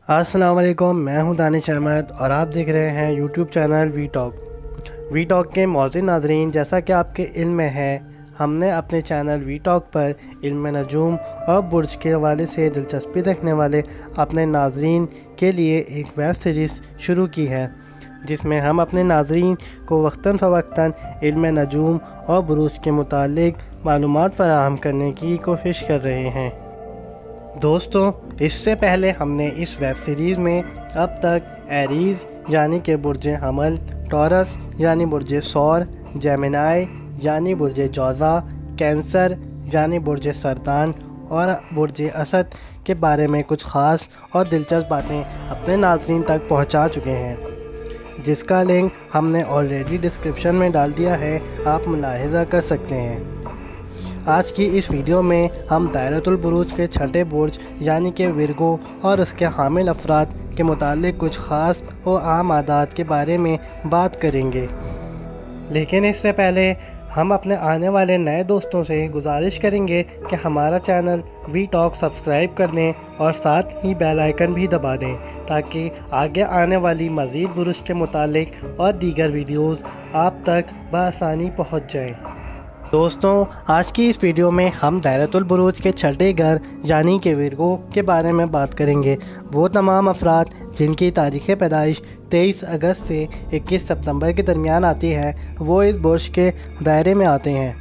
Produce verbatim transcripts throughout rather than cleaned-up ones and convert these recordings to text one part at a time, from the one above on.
السلام علیکم، میں ہوں دانش احمد اور آپ دیکھ رہے ہیں YouTube channel we talk we talk کے معزز ناظرین، جیسا کہ آپ کے علم میں ہے، ہم نے اپنے چینل وی ٹاک پر علم نجوم اور برج کے حوالے سے دلچسپی رکھنے والے اپنے ناظرین کے لیے ایک ویب سیریز شروع کی ہے، جس میں ہم اپنے ناظرین کو وقتاً فوقتاً علم نجوم اور بروج کے متعلق معلومات فراہم کرنے کی کوشش کر رہے ہیں۔ دوستوں، اس سے پہلے ہم نے اس ویب سیریز میں اب تک ایریز یعنی کہ برج حمل، ٹورس یعنی برج ثور، جیمنائی یعنی برج جوزا، کینسر یعنی برج سرطان اور برج اسد کے بارے میں کچھ خاص اور دلچسپ باتیں اپنے ناظرین تک پہنچا چکے ہیں، جس کا لنک ہم نے آلریڈی ڈسکرپشن میں ڈال دیا ہے، آپ ملاحظہ کر سکتے ہیں۔ آج کی اس ویڈیو میں ہم دائرۃ البروج کے چھٹے برج یعنی کہ ورگو اور اس کے حامل افراد کے متعلق کچھ خاص و عام عادات کے بارے میں بات کریں گے، لیکن اس سے پہلے ہم اپنے آنے والے نئے دوستوں سے گزارش کریں گے کہ ہمارا چینل وی ٹاک سبسکرائب کر دیں اور ساتھ ہی بیل آئیکن بھی دبا دیں تاکہ آگے آنے والی مزید برج کے متعلق اور دیگر ویڈیوز آپ تک بآسانی پہنچ جائیں۔ دوستوں، آج کی اس ویڈیو میں ہم دائرۃ البروج کے چھٹے گھر یعنی کہ ورگو کے بارے میں بات کریں گے۔ وہ تمام افراد جن کی تاریخ پیدائش تیئیس اگست سے اکیس ستمبر کے درمیان آتی ہے، وہ اس برج کے دائرے میں آتے ہیں۔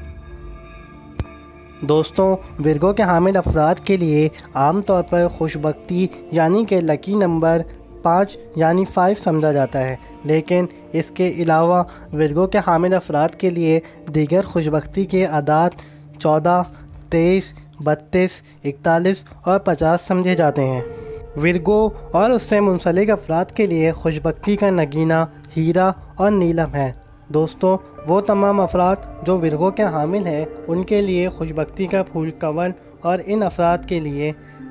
دوستوں، ورگو کے حامل افراد کے لیے عام طور پر خوش بختی یعنی کہ لکی نمبر پانچ یعنی فائیو سمجھا جاتا ہے، لیکن اس کے علاوہ ورگو کے حامل افراد کے لیے دیگر خوش بختی کے اعداد چودہ، تیئیس، بتیس، اکتالیس اور پچاس سمجھے جاتے ہیں۔ ورگو اور اس سے منسلک افراد کے لیے خوش بختی کا نگینہ ہیرا اور نیلم ہے۔ دوستوں، وہ تمام افراد جو ورگو کے حامل ہیں، ان کے لیے خوش بختی کا پھول کنول اور ان افراد کے لیے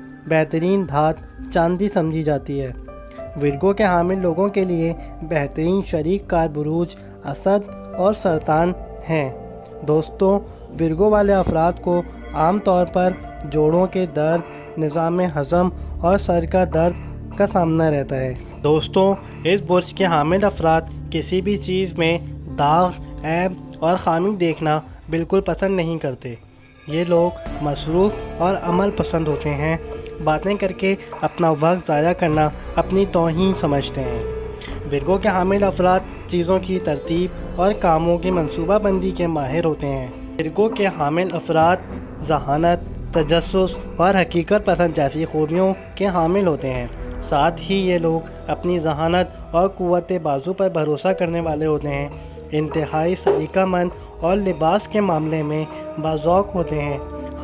بہترین دھات چاندی سمجھی جاتی ہے۔ ورگو کے حامل لوگوں کے لیے بہترین شریک کار بروج اسد اور سرطان ہیں۔ دوستوں، ورگو والے افراد کو عام طور پر جوڑوں کے درد، نظام ہضم اور سر کا درد کا سامنا رہتا ہے۔ دوستوں، اس برج کے حامل افراد کسی بھی چیز میں داغ، عیب اور خامی دیکھنا بالکل پسند نہیں کرتے۔ یہ لوگ مصروف اور عمل پسند ہوتے ہیں، باتیں کر کے اپنا وقت ضائع کرنا اپنی توہین سمجھتے ہیں۔ ورگو کے حامل افراد چیزوں کی ترتیب اور کاموں کی منصوبہ بندی کے ماہر ہوتے ہیں۔ ورگو کے حامل افراد ذہانت، تجسس اور حقیقت پسند جیسی خوبیوں کے حامل ہوتے ہیں۔ ساتھ ہی یہ لوگ اپنی ذہانت اور قوت بازو پر بھروسہ کرنے والے ہوتے ہیں، انتہائی سلیقہ مند اور لباس کے معاملے میں باذوق ہوتے ہیں،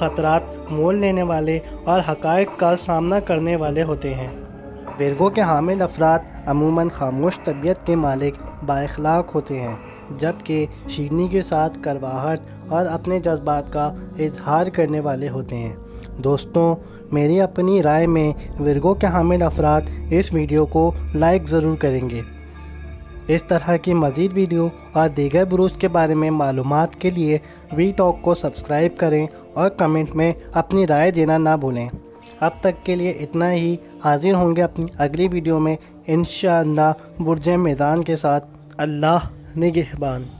خطرات مول لینے والے اور حقائق کا سامنا کرنے والے ہوتے ہیں۔ ورگو کے حامل افراد عموماً خاموش طبیعت کے مالک بااخلاق ہوتے ہیں، جبکہ شیرینی کے ساتھ کڑواہٹ اور اپنے جذبات کا اظہار کرنے والے ہوتے ہیں۔ دوستوں، میری اپنی رائے میں ورگو کے حامل افراد اس ویڈیو کو لائک ضرور کریں گے۔ اس طرح کی مزید ویڈیو اور دیگر بروج کے بارے میں معلومات کے لیے وی ٹاک کو سبسکرائب کریں اور کمنٹ میں اپنی رائے دینا نہ بھولیں۔ اب تک کے لیے اتنا ہی، حاضر ہوں گے اپنی اگلی ویڈیو میں انشاءاللہ برج میزان کے ساتھ۔ اللہ نگہبان۔